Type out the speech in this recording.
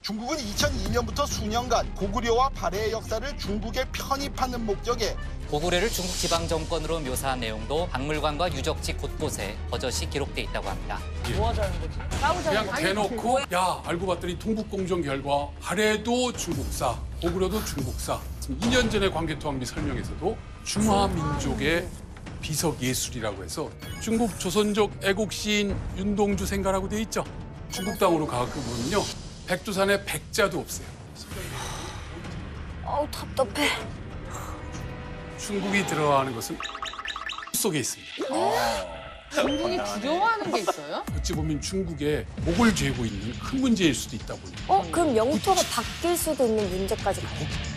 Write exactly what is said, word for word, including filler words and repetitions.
중국은 이천이 년부터 수년간 고구려와 발해의 역사를 중국에 편입하는 목적에 고구려를 중국 지방 정권으로 묘사한 내용도 박물관과 유적지 곳곳에 버젓이 기록돼 있다고 합니다. 뭐 하자는 거지? 싸우자는 그냥 대놓고 야 알고 봤더니 동북공정 결과 발해도 중국사, 고구려도 중국사. 이 년 전에 관계토왕비 설명에서도 중화민족의 비석 예술이라고 해서 중국 조선족 애국 시인 윤동주 생가라고 돼 있죠. 중국 땅으로 가보면요 백두산에 백자도 없어요. 어우, 답답해. 중국이 들어가는 것은 속에 있습니다. 중국이 두려워하는 게 있어요? 어찌 보면 중국에 목을 죄고 있는 큰 문제일 수도 있다 보니 어, 그럼 영토가 바뀔 수도 있는 문제까지 가요?